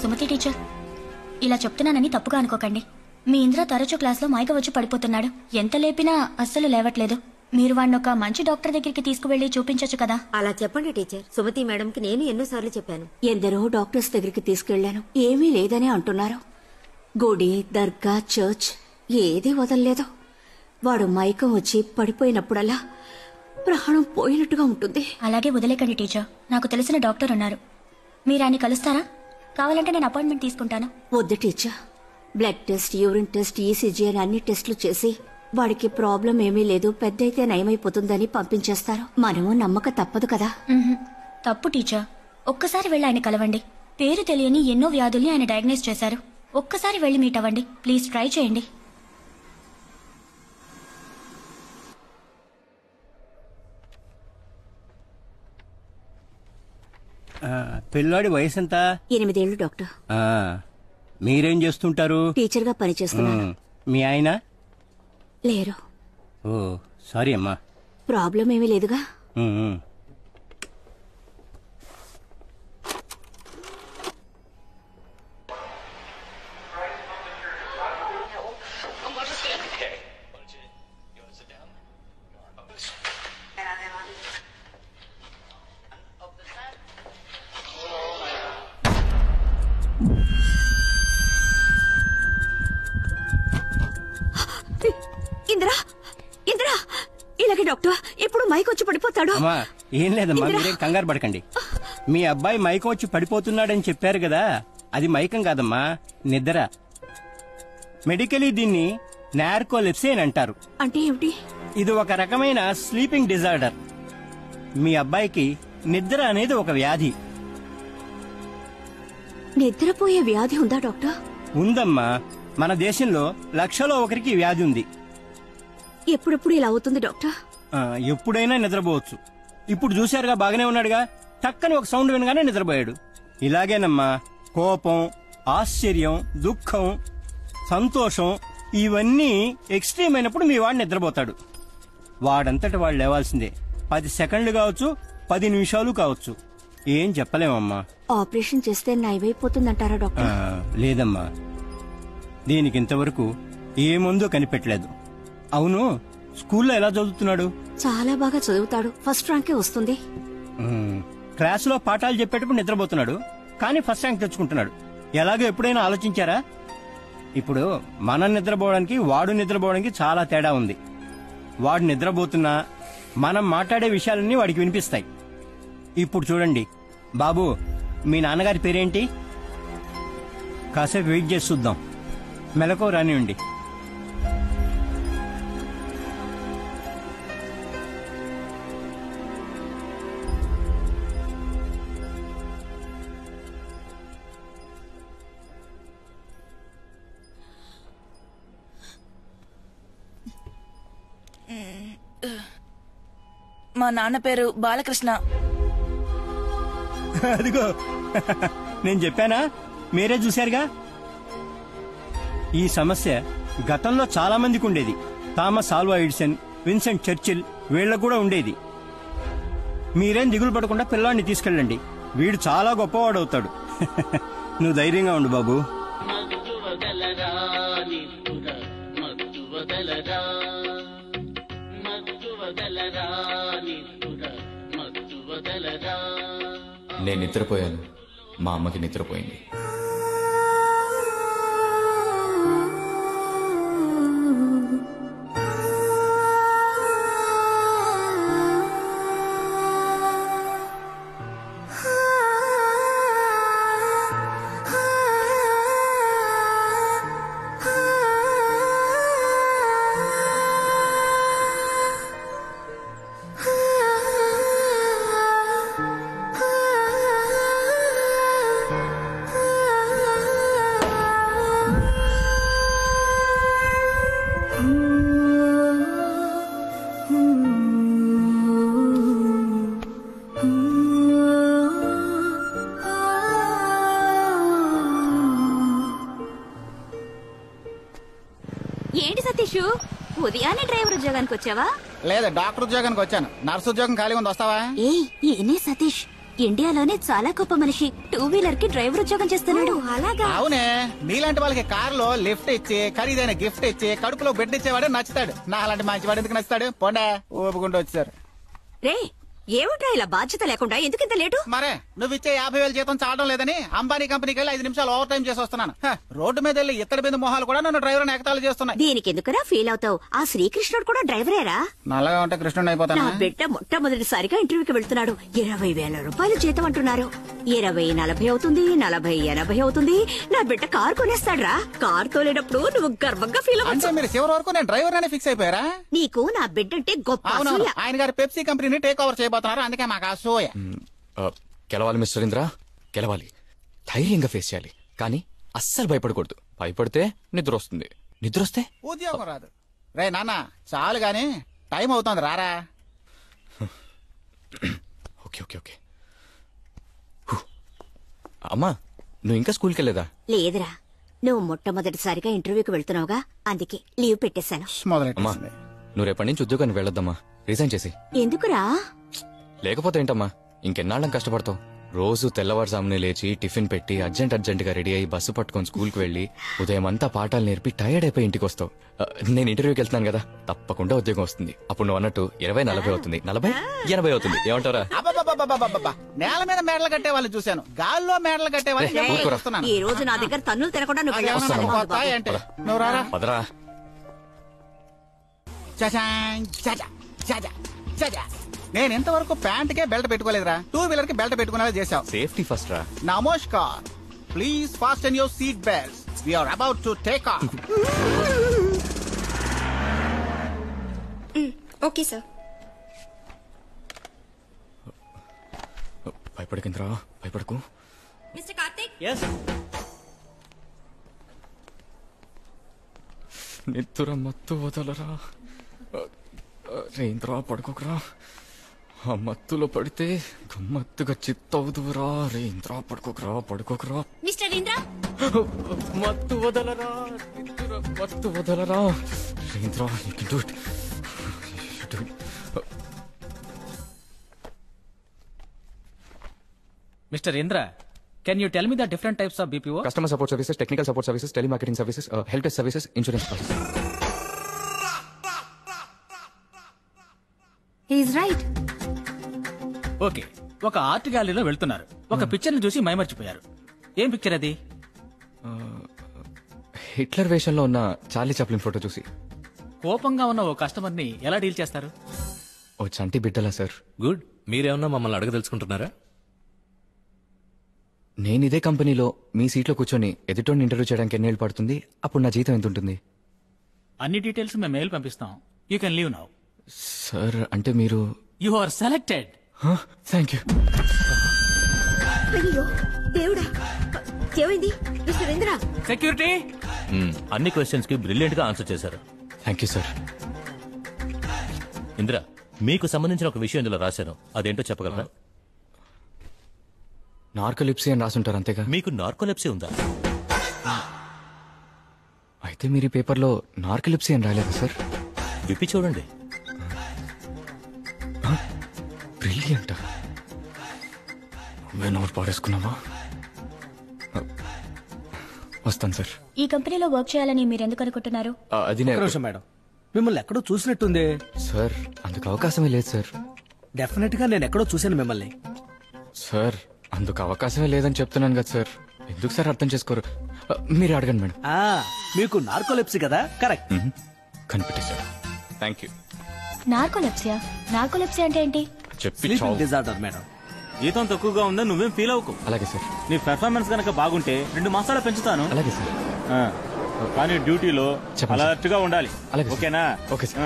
Sumathi teacher, ఇలా చెప్తున్నానని తప్పుగా అనుకోకండి. మీ ఇంద్ర తరచూ క్లాస్లో మైక వచ్చి పడిపోతున్నాడు. ఎంత లేపినా అస్సలు లేవట్లేదు. మీరు వాడిని ఒక మంచి డాక్టర్ దగ్గరికి తీసుకువెళ్లి చూపించొచ్చు కదా. అలా చెప్పండి టీచర్. సుమతి మేడంకి నేను ఎన్నోసార్లు చెప్పాను. ఎందరో డాక్టర్స్ దగ్గరికి తీసుకెళ్లాను, ఏమీ లేదని అంటున్నారు. గుడి, దర్గా, చర్చ్ ఏదీ వదల్లేదు. వాడు మైకం వచ్చి పడిపోయినప్పుడల్లా ప్రాణం పోయినట్టుగా ఉంటుంది. అలాగే వదిలేకండి టీచర్. నాకు తెలిసిన డాక్టర్ ఉన్నారు, మీరు ఆయన కలుస్తారా? కావాలంటే నేను అపాయింట్మెంట్ తీసుకుంటాను. వద్దు teacher. Blood test, urine test, ECG అని అన్ని టెస్టులు చేసి వాడికి ప్రాబ్లం ఏమీ లేదు, పెద్దయితే నయమైపోతుందని పంపించేస్తారు. మనము నమ్మక తప్పదు కదా. తప్పు టీచర్. ఒక్కసారి వెళ్ళి ఆయన కలవండి. పేరు తెలియని ఎన్నో వ్యాధుల్ని ఆయన డయాగ్నైజ్ చేశారు. ఒక్కసారి వెళ్ళి మీట్ అవ్వండి. ప్లీజ్ ట్రై చేయండి. పిల్లాడి వయసు ఎంత? 8 ఏళ్లు డాక్టర్. మీరేం చేస్తుంటారు? టీచర్ గా పనిచేస్తున్నాను. మీ ఆయన లేరు. ఓ సారీ అమ్మా. ప్రాబ్లం ఏమీ లేదుగా. ఇందిరా, ఇందిరా, ఇలాగే డాక్టర్ ఎప్పుడు మైక్ వచ్చి పడిపోతాడు. ఏం లేదమ్మా, మీరేం కంగారు పడకండి. మీ అబ్బాయి మైకం వచ్చి పడిపోతున్నాడని చెప్పారు కదా, అది మైకం కాదమ్మా, నిద్ర. మెడికలీ దీన్ని నార్కోలెప్సీ అని అంటారు. అంటే ఏమిటి? ఇది ఒక రకమైన స్లీపింగ్ డిజార్డర్. మీ అబ్బాయికి నిద్ర అనేది ఒక వ్యాధి. నిద్రపోయే వ్యాధి ఉందా డాక్టర్? ఉందమ్మా, మన దేశంలో 1,00,000లో ఒకరికి వ్యాధి ఉంది. ఎప్పుడెప్పుడు ఇలా అవుతుంది డాక్టర్? ఎప్పుడైనా నిద్రపోవచ్చు. ఇప్పుడు చూశారుగా, బాగానే ఉన్నాడుగా, టక్కని ఒక సౌండ్ వినగానే నిద్రపోయాడు. ఇలాగేనమ్మా, కోపం, ఆశ్చర్యం, దుఃఖం, సంతోషం ఇవన్నీ ఎక్స్ట్రీమ్ అయినప్పుడు మీ వాడు నిద్రపోతాడు. వాడంతటి వాడు లేవాల్సిందే. 10 సెకండ్లు కావచ్చు, 10 నిమిషాలు కావచ్చు, ఏం చెప్పలేమమ్మా. ఆపరేషన్ చేస్తే నయమైపోతుందంటారా డాక్టర్? లేదమ్మా, దీనికి ఇంతవరకు ఏ మందు కనిపెట్టలేదు. అవును, స్కూల్లో ఎలా చదువుతున్నాడు? చాలా బాగా చదువుతాడు, ఫస్ట్ ర్యాంకే వస్తుంది. క్లాసులో పాఠాలు చెప్పేటప్పుడు నిద్రపోతున్నాడు, కానీ ఫస్ట్ ర్యాంక్ తెచ్చుకుంటున్నాడు. ఎలాగో ఎప్పుడైనా ఆలోచించారా? ఇప్పుడు మనం నిద్రపోవడానికి వాడు నిద్రపోవడానికి చాలా తేడా ఉంది. వాడు నిద్రపోతున్నా మనం మాట్లాడే విషయాలన్నీ వాడికి వినిపిస్తాయి. ఇప్పుడు చూడండి బాబు, మీ నాన్నగారి పేరేంటి? కాసేపు వెయిట్ చేసి చూద్దాం, మెలకువ రానివ్వండి. మా నాన్న పేరు బాలకృష్ణ. అదిగో నేను చెప్పానా, మీరే చూశారుగా. ఈ సమస్య గతంలో చాలా మందికి ఉండేది. Thomas Alva Edison, Vincent Churchill వీళ్ళకు కూడా ఉండేది. మీరేం దిగులు పడకుండా పిల్లాడిని తీసుకెళ్ళండి, వీడు చాలా గొప్పవాడవుతాడు. నువ్వు ధైర్యంగా ఉండు బాబు. నేను నిద్రపోయాను, మా అమ్మకి నిద్రపోయింది. ఏంటి సతీష్, ఉదయాన్నే డ్రైవర్ ఉద్యోగానికి వచ్చావా? లేదా డాక్టర్ ఉద్యోగానికి వచ్చాను. నర్సు ఉద్యోగం ఖాళీ ఉంది, వస్తావా? ఈయనే సతీష్, ఇండియాలోనే చాలా గొప్ప మనిషి. 2 వీలర్ కి డ్రైవర్ ఉద్యోగం చేస్తున్నాడు. అలాగా? అవునే, మీలాంటి వాళ్ళకి కారులో లిఫ్ట్ ఇచ్చి ఖరీదైన గిఫ్ట్ ఇచ్చి కడుపులో బెడ్ ఇచ్చేవాడు నచ్చుతాడు. నా అలాంటి మంచివాడు ఎందుకు నచ్చుతాడు? పోండే, ఊపుకుంటూ వచ్చారు. రే, ఏమిట్రా ఇలా బాధ్యత లేకుండా ఎందుకింత లేటు? మరే నువ్వు ఇచ్చే 50,000 జీతం చాలడం లేదని అంబానీ కంపెనీకి వెళ్ళి 5 నిమిషాలు ఓవర్ టైం చేసి వస్తున్నాను. రోడ్డు మీద వెళ్ళి ఇత్తడి బిందు మొహాలు కూడా నన్ను డ్రైవర్ ఎగతాళి చేస్తున్నాయి. దీనికి ఎందుకురా ఫీల్ అవుతావు? ఆ శ్రీకృష్ణుడు కూడా డ్రైవరేరా? నల్లగా ఉంటే కృష్ణుడు నా అయిపోతాను. బిడ్డ మొట్టమొదటిసారిగా ఇంటర్వ్యూకి వెళ్తున్నాడు. 20,000 రూపాయలు జీతం అంటున్నారు. 20-40 అవుతుంది, 40-80 అవుతుంది. నా బిడ్డ కారు కొనేస్తాడ్రా. కారు తోలేటప్పుడు నువ్వు గర్వంగా ఫీల్ అంటే అవ్వచ్చు. మీరు చివరి వరకు నేను డ్రైవర్ అనే ఫిక్స్ అయిపోయారా? నీకు నా బిడ్డంటే గొప్ప అవునవును, అసూయ. ఆయన గారు పెప్సీ కంపెనీని టేక్ ఓవర్ చేయబోతున్నారు. అందుకే మాకు అసూయ. గెలవాలి మిస్టర్ ఇంద్ర, గెలవాలి. ధైర్యంగా ఫేస్ చేయాలి, కానీ అస్సలు భయపడకూడదు. భయపడితే నిద్ర వస్తుంది, నిద్ర వస్తే ఉద్యోగం రాదు. రే నాన్న, చాలు గాని టైం అవుతుంది, రారా. Okay okay okay. అమ్మా, నువ్వు ఇంకా స్కూల్కి వెళ్ళేదా? లేదురా, నువ్వు మొట్టమొదటిసారిగా ఇంటర్వ్యూకి వెళ్తున్నావుగా, అందుకే లీవ్ పెట్టేశాను. అమ్మా, మొదలెట్టేసింది. నువ్వు రేపటి నుంచి ఉద్యోగానికి వెళ్ళొద్దమ్మా. రిజైన్ చేసి. ఎందుకురా? లేకపోతే ఏంటమ్మా, ఇంకెన్నాళ్ళం కష్టపడతావు? రోజు తెల్లవారుజామునే లేచి టిఫిన్ పెట్టి అర్జెంట్ గా రెడీ అయ్యి బస్సు పట్టుకొని స్కూల్కి వెళ్ళి ఉదయం అంతా పాఠాలు నేర్పి టైర్డ్ అయిపోయి ఇంటికి వస్తావు. నేను ఇంటర్వ్యూకి వెళ్తున్నాను కదా, తప్పకుండా ఉద్యోగం వస్తుంది. అప్పుడు నువ్వు అన్నట్టు 20-40 అవుతుంది, 40-80 అవుతుంది. ఏమంటారా? అబ్బబ్బబ్బబ్బబ్బబ్బబ్బ. నేల మీద మేడలు కట్టే వాళ్ళని చూశాను, గాల్లో మేడలు కట్టే వాళ్ళని రేయ్, ఊరుకోరా. చూస్తున్నాను. ఈ రోజు నా దగ్గర తన్నులు తినకుండా నువ్వు అదేమన్నా వెళ్ళావు. పోతాయి అంటే నువ్వు రారా. పదరా. చచాం, చచా, చచా, చచా. నేను ఇంతవరకు ప్యాంట్కే బెల్ట్ పెట్టుకోలేదురా. 2 వీలర్ కి బెల్ట్ పెట్టుకునేలా చేశావు. సేఫ్టీ ఫస్ట్ రా. నమస్కార్, please fasten your seat belts. We are about to take off. Okay sir. భయపడకింద్రా, భయపడకు. మిస్టర్ కార్తిక్, నిద్ర మత్తు వదలరా. రేంద్రా, పడుకోకరా. ఆ మత్తులో పడితే గమ్మత్తుగా చిత్తవుదురా. రేంద్రా, పడుకోకరా, పడుకోకరా. మిస్టర్ ఇంద్ర, మత్తు వదలరా, నిద్ర మత్తు వదలరా. రేంద్రా, you can do it. You do it. Mr. Indra, can you tell me the different types of BPO? Customer support services, technical support services, telemarketing services, help desk services, insurance processing. He's right. Okay, ఒక art గ్యాలరీలో వెళ్తున్నారు. ఒక picture ని చూసి మైమర్చిపోయారు. ఏం picture అది? Hitler వేషంలో ఉన్న చార్లీ చాప్లిన్ ఫోటో చూసి. కోపంగా ఉన్న ఓ కస్టమర్ ని ఎలా డీల్ చేస్తారు? ఓ చంటి బిడ్డలా సార్. గుడ్. మీరేమన్నా మమ్మల్ని అడగదలుచుకుంటున్నారా? నేను ఇదే కంపెనీలో మీ సీట్లో కూర్చొని ఎదుటోని ఇంటర్వ్యూ చేయడానికి ఎన్నేళ్ళు పడుతుంది? అప్పుడు నా జీతం ఎంత ఉంటుంది? అన్ని డీటెయిల్స్ మేము మెయిల్ పంపిస్తాం. You can leave now. Sir, అంటే మీరు... you are selected. Thank you. అయ్యో దేవుడా, ఏమైంది? Mister Indra, security. అన్ని క్వశ్చన్స్ కి బ్రిలియంట్ గా ఆన్సర్ చేశారు. Thank you sir. ఇందిరా, మీకు సంబంధించిన ఒక విషయం ఇందులో రాశాను, అదేంటో చెప్పగలరా? నార్కోలిప్సీ అని రాసుంటారు, అంతేగా? మీకు నార్కోలెప్సీ ఉందా? అయితే మీరు ఈ పేపర్లో నార్కోలిప్సీ అని రాలేదు సార్? విప్పి చూడండి. బ్రిలియంట్. నోరు పాడేసుకున్నావా? వస్తాను సార్. ఈ కంపెనీలో వర్క్ చేయాలని మీరెందుకు అనుకుంటున్నారు? అది మేడం, మిమ్మల్ని ఎక్కడో చూసినట్టుంది సార్. అందుకు అవకాశమే లేదు సార్. డెఫినెట్ గా నేను ఎక్కడో చూశాను మిమ్మల్ని. సార్, అందుకు అవకాశమే లేదని చెప్తున్నాను కదా సార్. ఎందుకు సార్ అర్థం చేసుకోరు? మీరు అడగండి మేడం. మీకు నార్కోలెప్సీ కదా? కరెక్ట్. కనిపెట్టేశారు. Thank you. నార్కోలెప్సియా? నార్కోలెప్సియా అంటే ఏంటి? చెప్పి డిజార్డర్ మేడం. జీతం తక్కువగా ఉందని నువ్వేం ఫీల్ అవ్వకు. అలాగే సార్. నీ పెర్ఫార్మెన్స్ గనక బాగుంటే 2 మాసాలు పెంచుతాను. అలాగే సార్. కానీ డ్యూటీలో చెప్పండి. అలర్ట్ గా ఉండాలి. అలాగే సార్. ఓకేనా? Okay sir.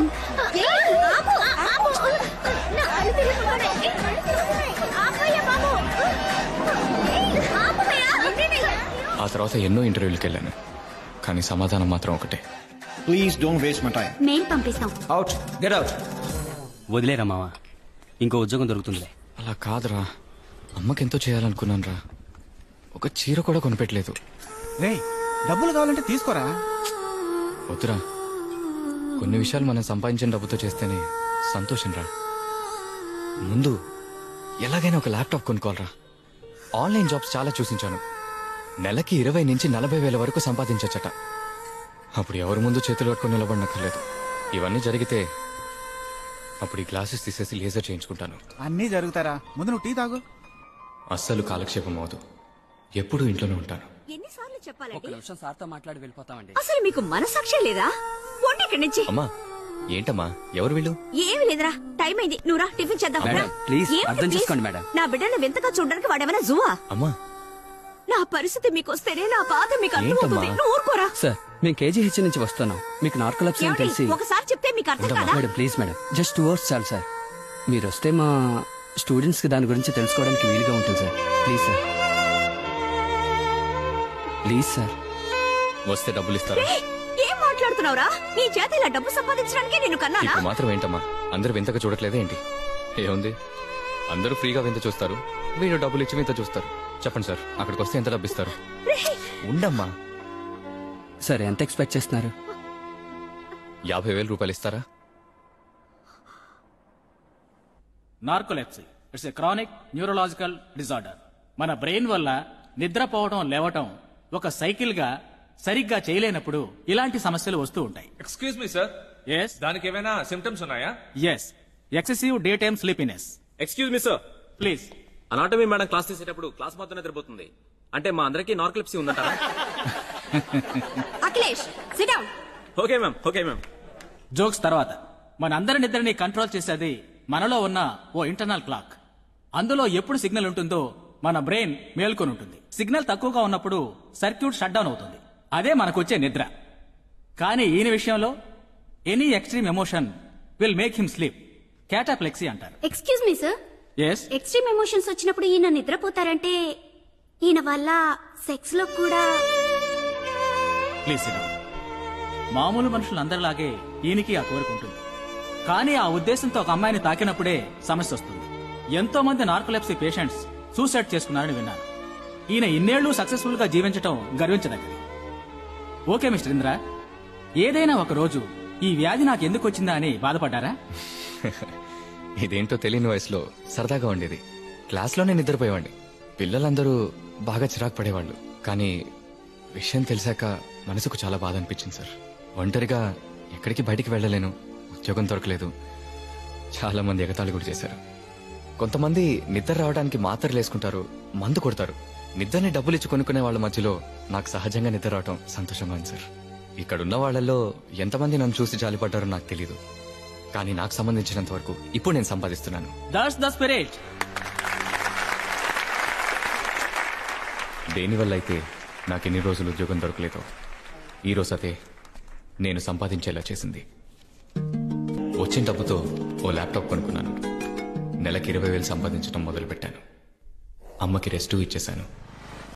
ఆ తర్వాత ఎన్నో ఇంటర్వ్యూలకు వెళ్ళాను, కానీ సమాధానం మాత్రం ఒకటే. Please don't waste my time. Mail పంపిస్తాం. Out, get out. వదిలేరా మావా, ఇంకో ఉద్యోగం దొరుకుతుందిలే. అలా కాదురా, అమ్మకెంతో చేయాలనుకున్నాను రా. ఒక చీర కూడా కొనిపెట్టలేదు. రే, డబ్బులు కావాలంటే తీసుకోరా. వద్దురా, కొన్ని విషయాలు మనం సంపాదించిన డబ్బుతో చేస్తేనే సంతోషం రా. ముందు ఎలాగైనా ఒక ల్యాప్టాప్ కొనుక్కోవాలరా. ఆన్లైన్ జాబ్స్ చాలా చూసించాను. నెలకి 20 నుంచి 40 వేల వరకు సంపాదించచ్చట. అప్పుడు ఎవరి ముందు చేతులు పట్టుకొని నిలబడినక్కర్లేదు. ఇవన్నీ జరిగితే అప్పుడు ఈ గ్లాసెస్ తీసేసి లేజర్ చేయించుకుంటాను. అన్నీ జరుగుతారా? ముందు నువ్వు టీ తాగు. అస్సలు కాలక్షేపం అవదు. ఎప్పుడూ ఇంట్లోనే ఉంటాను. ఎన్నిసార్లు చెప్పాలండి? ఒక నిమిషం సార్తో మాట్లాడి వెళ్ళిపోతామండి. అసలు మీకు మనసాక్షి లేదా? పోండి ఇక్కడి నుంచి. అమ్మా ఏంటమ్మా ఎవరు వీళ్ళు? ఏమి లేదురా, టైం అయింది. నువ్వు రా, టిఫిన్ చేద్దాం. మేడం, రా. ప్లీజ్ ఏమిటి అర్థం ప్లీజ్? చేసుకోండి మేడం. నా బిడ్డను వింతగా చూడడానికి వాడేమైనా జువా? అమ్మా నా పరిస్థితి మీకు వస్తేనే నా బాధ మీకు ఏంటమ్మా? అర్థమవుతుంది. నువ్వు ఊరుకోరా. సార్ మేము కేజీహెచ్ నుంచి వస్తున్నాం. మీకు నార్కోలెప్సీ అని ఏమిటి? తెలిసి. ఒకసారి చెప్తే మీకు అర్థం కాదా? Madam please madam, just 2 hours చాలు సార్. మీరు వస్తే మా స్టూడెంట్స్ కి దాని గురించి తెలుసుకోవడానికి వీలుగా ఉంటుంది sir. Please sir, please sir. వస్తే డబ్బులు ఇస్తారా? ఏయ్, ఏం మాట్లాడుతున్నావురా? నీ చేత ఇలా డబ్బు సంపాదించడానికి నేను కన్నానా? ఇప్పుడు మాత్రం ఏంటమ్మా అందరూ వింతగా చూడట్లేదే ఏంటి? ఏముంది, అందరూ ఫ్రీగా వింత చూస్తారు, వీళ్ళు డబ్బులు ఇచ్చి వింత చూస్తారు. చెప్పండి సార్, అక్కడికి వస్తే ఎంత డబ్బు ఇస్తారు? ఉండమ్మా. సార్ ఎంత ఎక్స్పెక్ట్ చేస్తున్నారు? 50,000 రూపాయలు ఇస్తారా? Narcolepsy it's a chronic neurological disorder. మన బ్రెయిన్ వల్ల నిద్రపోవడం లేవటం ఒక సైకిల్ గా సరిగ్గా చేయలేనప్పుడు ఇలాంటి సమస్యలు వస్తూ ఉంటాయి. ఎక్స్క్యూజ్ మీ సార్, ఎస్ దానికి ఏమైనా సిమ్టమ్స్ ఉన్నాయా? Yes, excessive daytime sleepiness. Excuse me sir, please. Anatomy madam class తీసేటప్పుడు క్లాస్ మొత్తం నిద్రపోతుంది. అంటే మా అందరికీ నార్కోలెప్సీ ఉందంటారా? Akhilesh, sit down. Okay ma'am, okay ma'am. Jokes తర్వాత, మనందరి నిద్రని కంట్రోల్ చేసేది మనలో ఉన్న ఓ ఇంటర్నల్ క్లాక్. అందులో ఎప్పుడు సిగ్నల్ ఉంటుందో మన బ్రెయిన్ మేల్కొని ఉంటుంది. సిగ్నల్ తక్కువగా ఉన్నప్పుడు సర్క్యూట్ షట్ డౌన్ అవుతుంది. అదే మనకొచ్చే నిద్ర. కానీ ఈయన విషయంలో any extreme emotion will make him sleep. Cataplexy అంటారు. Excuse me sir, yes, extreme emotions వచ్చినప్పుడు ఈయన నిద్రపోతారంటే ఈయన వల్ల సెక్స్ లో కూడా. Please sit down. మామూలు మనుషులందరిలాగే ఈయనకి ఆ కోరిక ఉంటుంది. కానీ ఆ ఉద్దేశంతో ఒక అమ్మాయిని తాకినప్పుడే సమస్య వస్తుంది. ఎంతో మంది నార్కోలెప్సీ పేషెంట్స్ సూసైడ్ చేసుకున్నారని విన్నాను. ఈయన ఇన్నేళ్లు సక్సెస్ఫుల్ గా జీవించటం గర్వించదగ్గది. ఓకే మిస్టర్ ఇంద్ర, ఏదైనా ఒక రోజు ఈ వ్యాధి నాకు ఎందుకు వచ్చిందా అని బాధపడ్డారా? ఇదేంటో తెలియని వయసులో సరదాగా ఉండేది. క్లాస్లోనే నిద్రపోయేవాడిని. పిల్లలందరూ బాగా చిరాకు పడేవాళ్ళు. కానీ విషయం తెలిసాక మనసుకు చాలా బాధ అనిపించింది సార్. ఒంటరిగా ఎక్కడికి బయటికి వెళ్ళలేను, ఉద్యోగం దొరకలేదు. చాలా మంది ఎగతాళి కూడా చేశారు. కొంతమంది నిద్ర రావడానికి మాత్రలు వేసుకుంటారు, మందు కొడతారు. నిద్రని డబ్బులు ఇచ్చి కొనుక్కునే వాళ్ళ మధ్యలో నాకు సహజంగా నిద్ర రావడం సంతోషంగా ఉంది సార్. ఇక్కడున్న వాళ్లలో ఎంతమంది నన్ను చూసి జాలిపడ్డారో నాకు తెలీదు. కానీ నాకు సంబంధించినంత వరకు ఇప్పుడు నేను సంపాదిస్తున్నాను. That's the spirit. దేనివల్ల అయితే నాకు ఎన్ని రోజులు ఉద్యోగం దొరకలేదో ఈ రోజు అదే నేను సంపాదించేలా చేసింది. వచ్చిన డబ్బుతో ఓ ల్యాప్టాప్ కొనుక్కున్నాను. నెలకి 20,000 సంపాదించడం మొదలుపెట్టాను. అమ్మకి రెస్టు ఇచ్చేశాను.